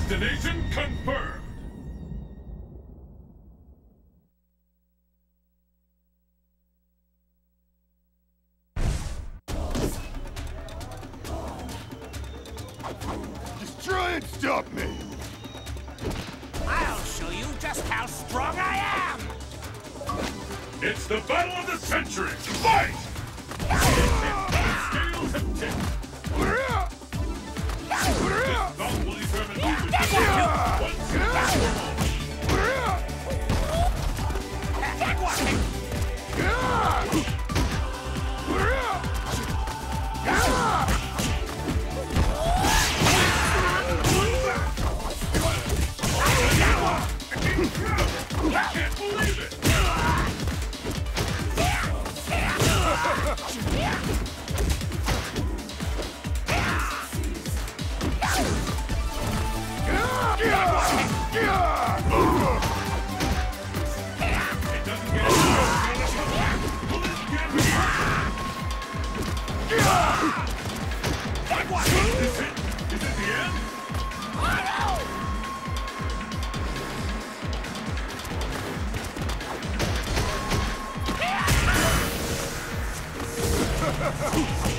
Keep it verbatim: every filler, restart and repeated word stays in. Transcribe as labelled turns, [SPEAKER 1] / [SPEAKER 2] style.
[SPEAKER 1] Destination confirmed.
[SPEAKER 2] Just try and stop me!
[SPEAKER 3] I'll show you just how strong I am!
[SPEAKER 1] It's the battle of the century! Fight! The scales have tipped. This bout will determine who wins the battle once and for all.
[SPEAKER 3] Take one!
[SPEAKER 1] I can't believe it! Is it? Is it the end?
[SPEAKER 3] Oh, no!